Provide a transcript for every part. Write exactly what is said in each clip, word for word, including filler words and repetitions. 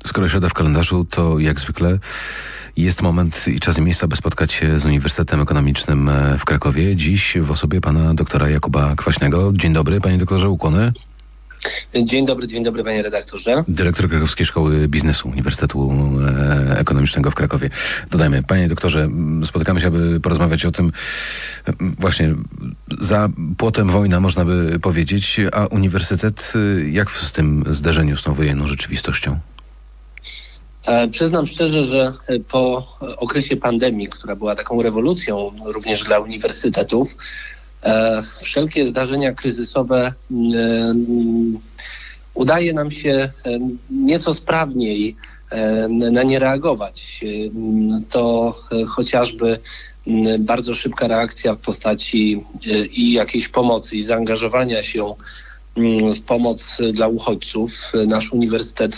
Skoro środa w kalendarzu, to jak zwykle jest moment i czas i miejsce, by spotkać się z Uniwersytetem Ekonomicznym w Krakowie. Dziś w osobie pana doktora Jakuba Kwaśnego. Dzień dobry, panie doktorze, ukłony. Dzień dobry, dzień dobry panie redaktorze. Dyrektor Krakowskiej Szkoły Biznesu Uniwersytetu Ekonomicznego w Krakowie. Dodajmy, panie doktorze, spotykamy się, aby porozmawiać o tym właśnie za płotem wojna, można by powiedzieć, a uniwersytet jak w tym zderzeniu z tą wojenną rzeczywistością? E, przyznam szczerze, że po okresie pandemii, która była taką rewolucją również dla uniwersytetów, e, wszelkie zdarzenia kryzysowe e, udaje nam się nieco sprawniej e, na nie reagować. To chociażby bardzo szybka reakcja w postaci i jakiejś pomocy i zaangażowania się w pomoc dla uchodźców. Nasz uniwersytet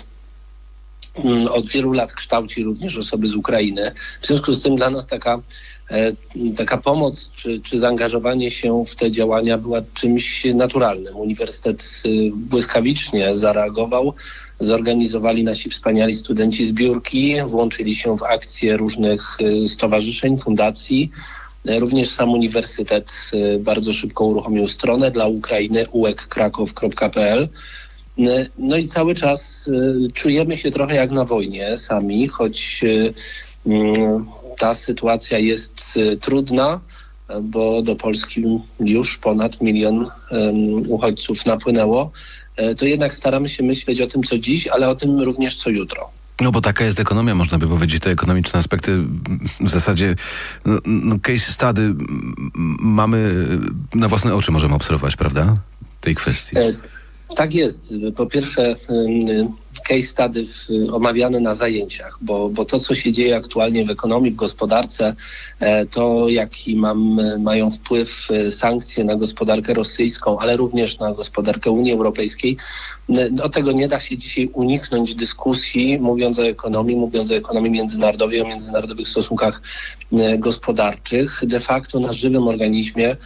od wielu lat kształci również osoby z Ukrainy. W związku z tym dla nas taka, taka pomoc czy, czy zaangażowanie się w te działania była czymś naturalnym. Uniwersytet błyskawicznie zareagował. Zorganizowali nasi wspaniali studenci zbiórki, włączyli się w akcje różnych stowarzyszeń, fundacji. Również sam uniwersytet bardzo szybko uruchomił stronę dla Ukrainy u e k krakow kropka p l. No i cały czas y, czujemy się trochę jak na wojnie sami, choć y, y, ta sytuacja jest y, trudna, bo do Polski już ponad milion y, uchodźców napłynęło, y, to jednak staramy się myśleć o tym, co dziś, ale o tym również, co jutro. No bo taka jest ekonomia, można by powiedzieć, te ekonomiczne aspekty w zasadzie no, no case study mamy na własne oczy, możemy obserwować, prawda? Tej kwestii. E- Tak jest. Po pierwsze case study omawiane na zajęciach, bo, bo to, co się dzieje aktualnie w ekonomii, w gospodarce, to jaki mam, mają wpływ sankcje na gospodarkę rosyjską, ale również na gospodarkę Unii Europejskiej, do tego nie da się dzisiaj uniknąć dyskusji, mówiąc o ekonomii, mówiąc o ekonomii międzynarodowej, o międzynarodowych stosunkach gospodarczych. De facto na żywym organizmie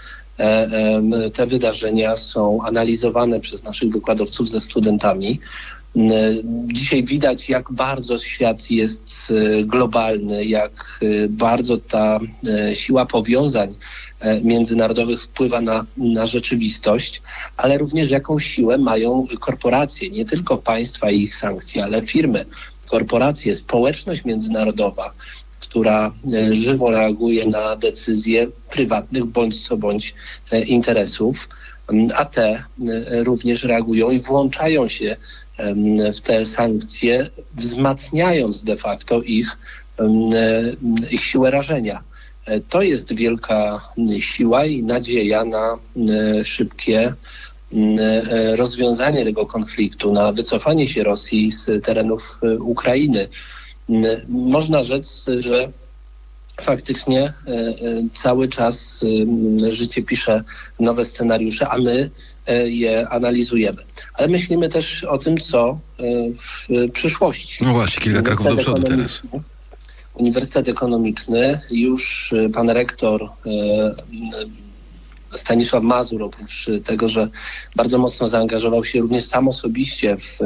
te wydarzenia są analizowane przez naszych wykładowców ze studentami. Dzisiaj widać, jak bardzo świat jest globalny, jak bardzo ta siła powiązań międzynarodowych wpływa na, na rzeczywistość, ale również jaką siłę mają korporacje, nie tylko państwa i ich sankcje, ale firmy, korporacje, społeczność międzynarodowa, która żywo reaguje na decyzje prywatnych bądź co bądź interesów, a te również reagują i włączają się w te sankcje, wzmacniając de facto ich, ich siłę rażenia. To jest wielka siła i nadzieja na szybkie rozwiązanie tego konfliktu, na wycofanie się Rosji z terenów Ukrainy. Można rzec, że faktycznie cały czas życie pisze nowe scenariusze, a my je analizujemy. Ale myślimy też o tym, co w przyszłości. No właśnie, kilka kroków do przodu teraz. Uniwersytet Ekonomiczny, już pan rektor Stanisław Mazur, oprócz tego, że bardzo mocno zaangażował się również sam osobiście w,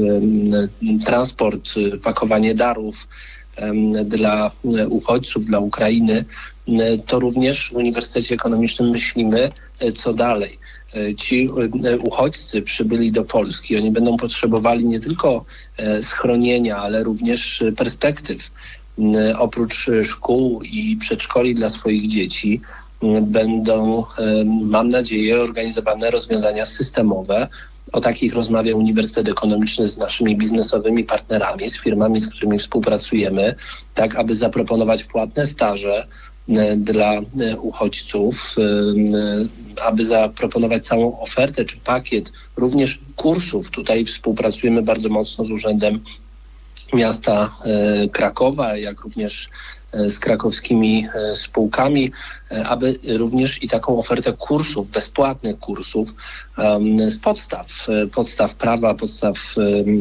w transport, pakowanie darów dla uchodźców, dla Ukrainy, to również w Uniwersytecie Ekonomicznym myślimy, co dalej. Ci uchodźcy przybyli do Polski, oni będą potrzebowali nie tylko schronienia, ale również perspektyw. Oprócz szkół i przedszkoli dla swoich dzieci będą, mam nadzieję, organizowane rozwiązania systemowe. O takich rozmawia Uniwersytet Ekonomiczny z naszymi biznesowymi partnerami, z firmami, z którymi współpracujemy, tak aby zaproponować płatne staże dla uchodźców, aby zaproponować całą ofertę czy pakiet również kursów. Tutaj współpracujemy bardzo mocno z Urzędem Miasta Krakowa, jak również z krakowskimi spółkami, aby również i taką ofertę kursów, bezpłatnych kursów z podstaw, podstaw prawa, podstaw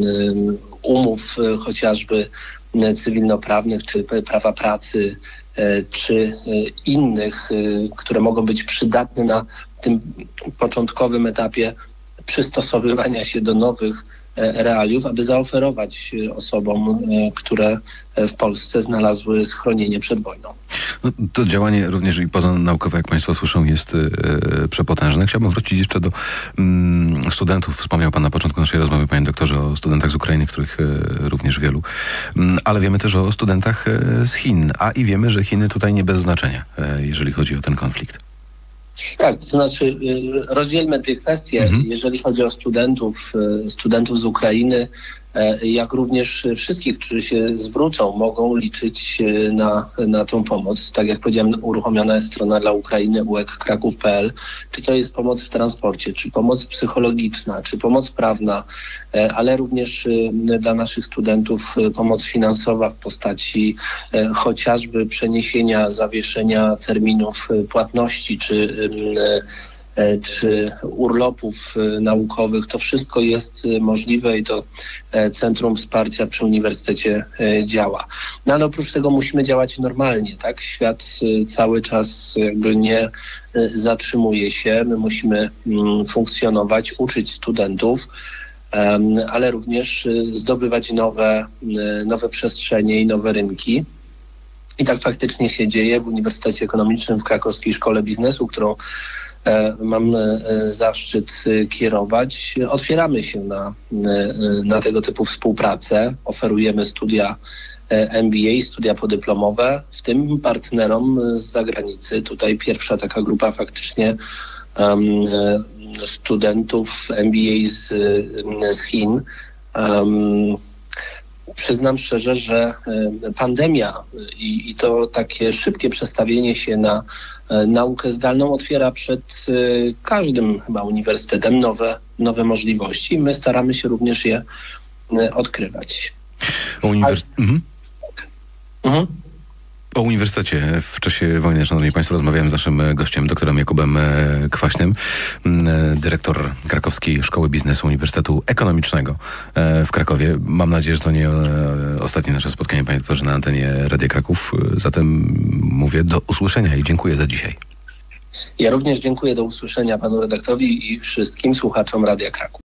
umów chociażby cywilnoprawnych, czy prawa pracy, czy innych, które mogą być przydatne na tym początkowym etapie przystosowywania się do nowych realiów, aby zaoferować osobom, które w Polsce znalazły schronienie przed wojną. No, to działanie również i pozanaukowe, jak Państwo słyszą, jest e, przepotężne. Chciałbym wrócić jeszcze do mm, studentów. Wspomniał Pan na początku naszej rozmowy, Panie doktorze, o studentach z Ukrainy, których e, również wielu. Mm, ale wiemy też o studentach e, z Chin. A i wiemy, że Chiny tutaj nie bez znaczenia, e, jeżeli chodzi o ten konflikt. Tak, to znaczy rozdzielmy dwie kwestie. Mhm. Jeżeli chodzi o studentów, studentów z Ukrainy, jak również wszystkich, którzy się zwrócą, mogą liczyć na, na tą pomoc. Tak jak powiedziałem, uruchomiona jest strona dla Ukrainy u e k kraków kropka p l. Czy to jest pomoc w transporcie, czy pomoc psychologiczna, czy pomoc prawna, ale również dla naszych studentów pomoc finansowa w postaci chociażby przeniesienia, zawieszenia terminów płatności, czy czy urlopów naukowych. To wszystko jest możliwe i to Centrum Wsparcia przy Uniwersytecie działa. No ale oprócz tego musimy działać normalnie, tak? Świat cały czas jakby nie zatrzymuje się. My musimy funkcjonować, uczyć studentów, ale również zdobywać nowe, nowe przestrzenie i nowe rynki. I tak faktycznie się dzieje w Uniwersytecie Ekonomicznym w Krakowskiej Szkole Biznesu, którą mam zaszczyt kierować. Otwieramy się na, na tego typu współpracę. Oferujemy studia M B A, studia podyplomowe, w tym partnerom z zagranicy. Tutaj pierwsza taka grupa faktycznie um, studentów M B A z, z Chin. Um, Przyznam szczerze, że pandemia i, i to takie szybkie przestawienie się na naukę zdalną otwiera przed każdym chyba uniwersytetem nowe, nowe możliwości. My staramy się również je odkrywać. O uniwers... A... mhm. Mhm. O uniwersytecie w czasie wojny, szanowni państwo, rozmawiałem z naszym gościem, doktorem Jakubem Kwaśnym, dyrektor Krakowskiej Szkoły Biznesu Uniwersytetu Ekonomicznego w Krakowie. Mam nadzieję, że to nie ostatnie nasze spotkanie, panie doktorze, na antenie Radia Kraków. Zatem mówię do usłyszenia i dziękuję za dzisiaj. Ja również dziękuję, do usłyszenia panu redaktorowi i wszystkim słuchaczom Radia Kraków.